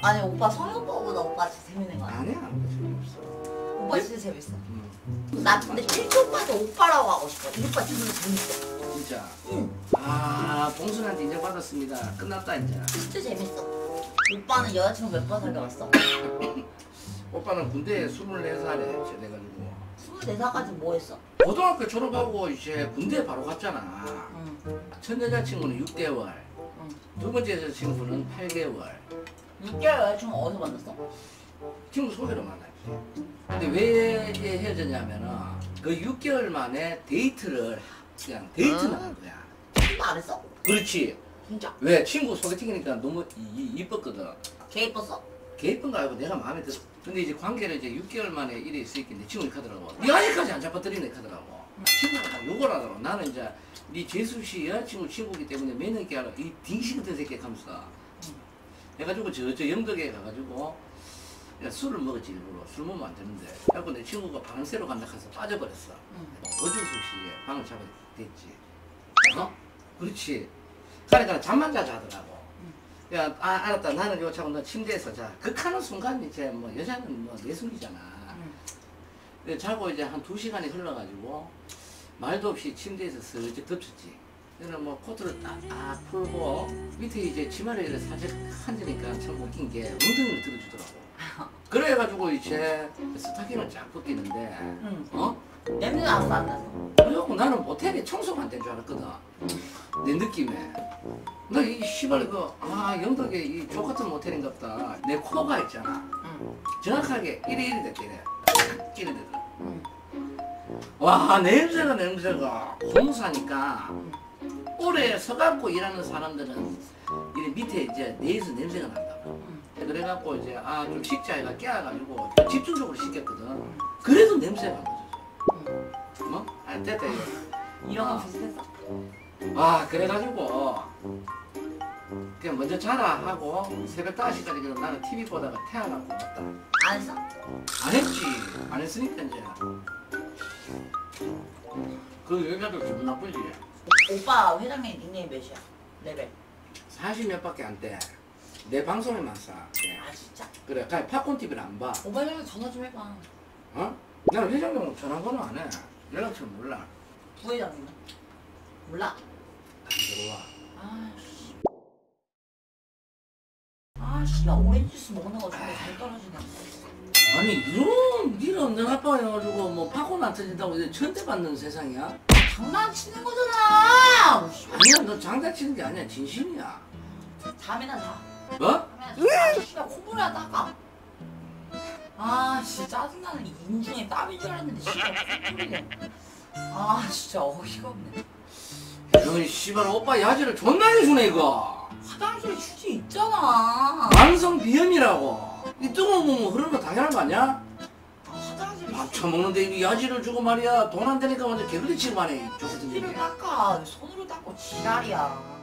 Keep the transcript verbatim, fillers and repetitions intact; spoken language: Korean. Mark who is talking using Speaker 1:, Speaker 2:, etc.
Speaker 1: 아니 오빠 성희 오빠보다 오빠 진짜 재밌는 거 아니야?
Speaker 2: 아니야 재미없어.
Speaker 1: 오빠 진짜 재밌어.
Speaker 2: 응.
Speaker 1: 나 근데 필주 오빠한테 오빠라고 하고 싶어. 이 오빠 진짜 재밌어.
Speaker 2: 진짜.
Speaker 1: 응.
Speaker 2: 아 봉순한테 인정받았습니다. 끝났다 이제.
Speaker 1: 진짜 재밌어. 오빠는 여자친구 몇 번 사귀어봤어?
Speaker 2: 오빠는 군대에 스물네 살에 제대해가지고
Speaker 1: 스물네 살까지 뭐 했어?
Speaker 2: 고등학교 졸업하고 이제 군대에 바로 갔잖아.
Speaker 1: 응.
Speaker 2: 첫 여자친구는 육 개월,
Speaker 1: 응.
Speaker 2: 두 번째 여자친구는 팔 개월.
Speaker 1: 육 개월 여자친구 어디서 만났어?
Speaker 2: 친구 소개로 만났지. 근데 왜 헤어졌냐면은 그 육 개월 만에 데이트를 그냥 데이트만 한 거야.
Speaker 1: 친구 안 했어?
Speaker 2: 그렇지.
Speaker 1: 진짜?
Speaker 2: 왜? 친구 소개팅이니까 너무 이, 이뻤거든.
Speaker 1: 개 이뻤어?
Speaker 2: 걔 이쁜 거 알고 내가 마음에 들어. 근데 이제 관계를 이제 육 개월 만에 이래 있으니까 내 친구 이렇게하더라고. 니 아직까지 안 잡아들이네 하더라고. 친구가 막 욕을 하더라고. 나는 이제 니 재수 씨 여자친구 친구기 때문에 매너 있게 하라. 이 딩시 같은 새끼 하면서. 해가지고 저, 저 영덕에 가가지고 술을 먹었지 일부러. 술 먹으면 안 되는데. 그래갖고 내 친구가 방을 새로 간다 해서 빠져버렸어.
Speaker 1: 응.
Speaker 2: 어쩔 수 없이 방을 잡아야 됐지. 어? 그렇지. 그러니까 잠만 자자 하더라고. 야, 아, 알았다. 나는 요 차고 너 침대에서 자. 극하는 순간 이제 뭐 여자는 뭐 내숭이잖아. 근데 자고 이제 한 두 시간이 흘러가지고 말도 없이 침대에서 슬쩍 덮쳤지. 그래서 뭐 코트를 딱, 딱 풀고 밑에 이제 치마를 살짝 앉으니까 참 웃긴 게 엉덩이를 들어주더라고. 그래가지고 이제 스타킹을 쫙 벗기는데,
Speaker 1: 응.
Speaker 2: 어?
Speaker 1: 냄새 났어 안 났어?
Speaker 2: 그래갖고 나는 모텔에 청소가 안 된 줄 알았거든. 내 느낌에. 나 이 씨발 그, 아, 영덕에 이 족같은 모텔인갑다. 내 코가 있잖아.
Speaker 1: 응.
Speaker 2: 정확하게 이래 이래 됐대, 이래. 이래 됐더라.
Speaker 1: 응.
Speaker 2: 와, 냄새가 냄새가. 공사니까 오래 서갖고 일하는 사람들은 이래 밑에 이제 내에서 냄새가 난다고.
Speaker 1: 응.
Speaker 2: 그래갖고 이제, 아, 좀 식자에가 깨어가지고 집중적으로 시켰거든. 그래도 냄새가 안 나죠.
Speaker 1: 응.
Speaker 2: 뭐? 아, 됐다, 이거.
Speaker 1: 이런 거
Speaker 2: 아.
Speaker 1: 비슷했어?
Speaker 2: 아, 그래가지고 그냥 먼저 자라 하고 새벽 다섯 시까지 그럼 나는 티비 보다가 태어나고 왔다.
Speaker 1: 안 했어?
Speaker 2: 안 했지. 안 했으니까 이제 그 여자도 기분 나쁘지.
Speaker 1: 오빠 회장님 닉네임 몇이야? 레벨?
Speaker 2: 사십 몇밖에 안 돼. 내 방송에만 싸. 네.
Speaker 1: 아 진짜?
Speaker 2: 그래, 그냥 팝콘 티비를 안 봐.
Speaker 1: 오빠 회장님 전화 좀 해봐.
Speaker 2: 어? 나는 회장님 전화번호 안 해. 연락처 몰라.
Speaker 1: 부회장님은? 몰라?
Speaker 2: 안 들어와.
Speaker 1: 아씨 아씨 나 오렌지 주스 먹는 거 정말 잘 떨어지네.
Speaker 2: 아니 이런 니는 내 아빠여가지고 뭐 팝콘 안 터진다고 이제 천대받는 세상이야?
Speaker 1: 장난치는 거잖아.
Speaker 2: 아니야, 너 장난치는 게 아니야. 진심이야.
Speaker 1: 잠이나 자.
Speaker 2: 뭐?
Speaker 1: 잠이나 자. 씨발 콧물이나 닦아. 아 진짜 짜증나는 인중에 땀인 줄 알았는데 씨발 콧물이네. 아 진짜 어이가 없네.
Speaker 2: 이런 씨발 오빠 야지를 존나 해주네 이거.
Speaker 1: 화장실에 휴지 있잖아.
Speaker 2: 만성 비염이라고. 이 뜨거운 몸 흐르는 거 당연한 거 아니야?
Speaker 1: 아, 화장실에
Speaker 2: 밥 처먹는데 이 야지를 주고 말이야. 돈 안 되니까 먼저 개구리 치고 말해.
Speaker 1: 휴지를 닦아. 손으로 닦고 지랄이야.